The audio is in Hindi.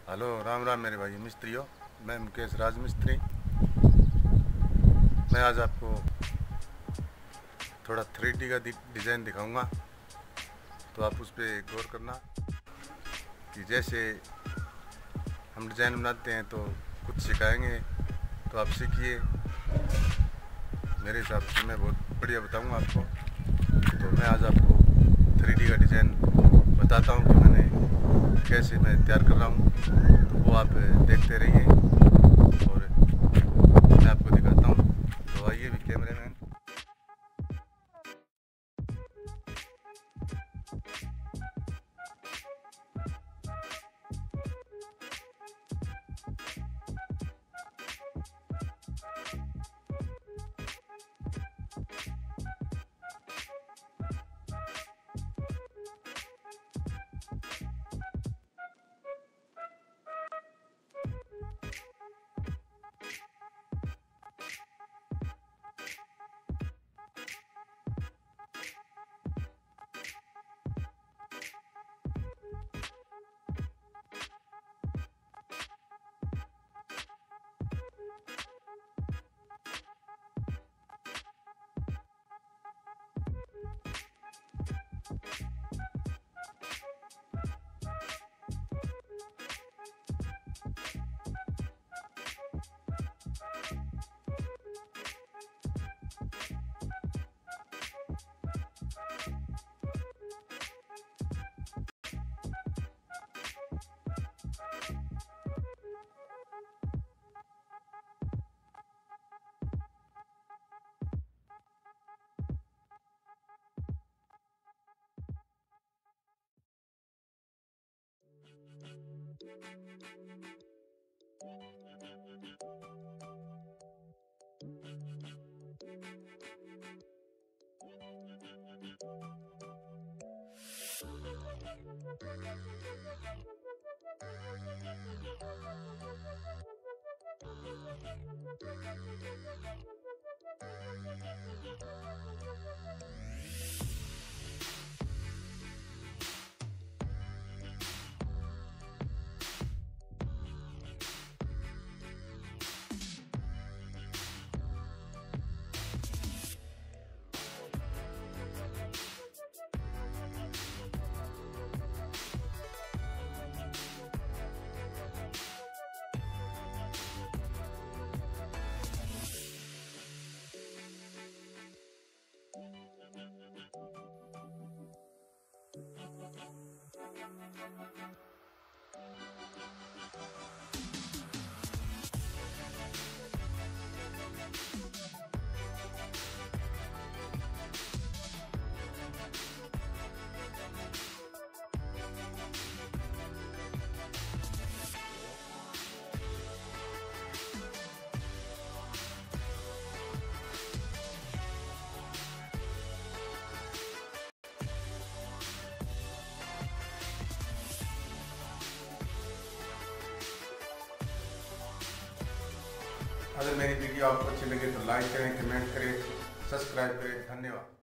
हेलो, राम राम मेरे भाई मिस्त्रियों। मैं मुकेश राज मिस्त्री। मैं आज आपको थोड़ा 3D का डिज़ाइन दिखाऊंगा, तो आप उस पर गौर करना कि जैसे हम डिज़ाइन बनाते हैं तो कुछ सिखाएंगे तो आप सीखिए। मेरे हिसाब से मैं बहुत बढ़िया बताऊंगा आपको। तो मैं आज आपको 3D का डिज़ाइन बताता हूँ कि मैंने कैसे मैं तैयार कर रहा हूँ, तो वो आप देखते रहिए और मैं आपको दिखाता हूँ। तो आइए भी कैमरे मैन। अगर मेरी वीडियो आपको अच्छी लगे तो लाइक करें, कमेंट करें, सब्सक्राइब करें। धन्यवाद।